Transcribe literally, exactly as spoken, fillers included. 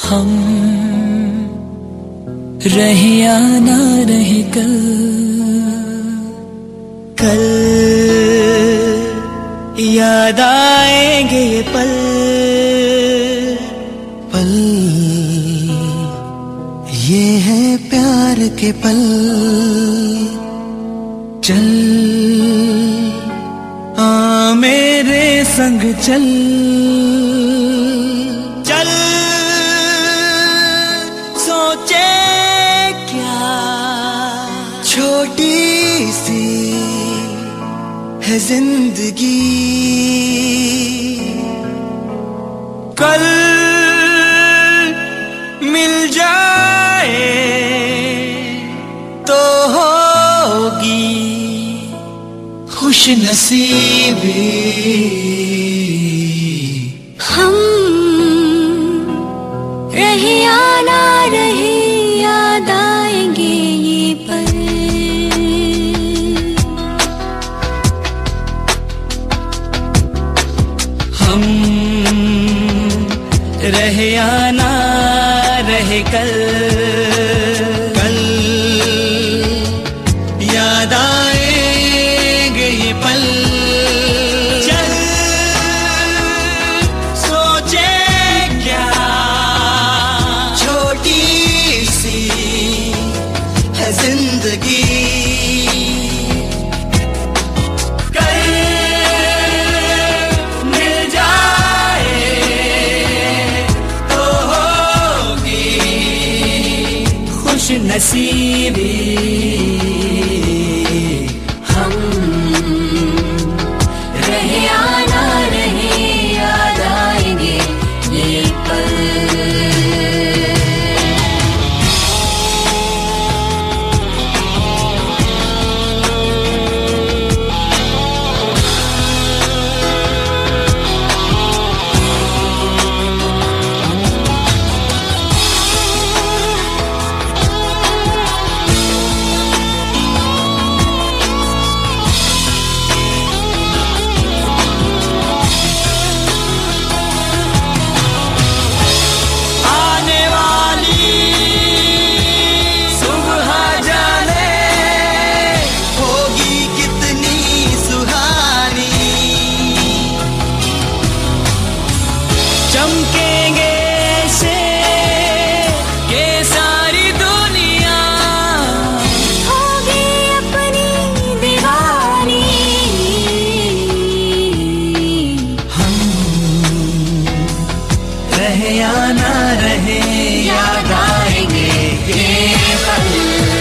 हम रहे या ना रहे कल, कल याद आएंगे ये पल पल, ये है प्यार के पल। चल आ मेरे संग चल, चल सोचे क्या छोटी सी है जिंदगी, कल मिल जाए तो होगी खुश नसीबी। हम रहे या ना रहे याद आएंगे ये पल, हम रहे या ना रहे कल, कल याद आएंगे ये पल। चल सोचे क्या छोटी सी है जिंदगी, नसीबी। हम रहे या ना रहे याद आएंगे ये पल। चमकेंगे से के सारी दुनिया होगी अपनी दीवानी। हम रहे या ना रहे याद आएंगे ये पल।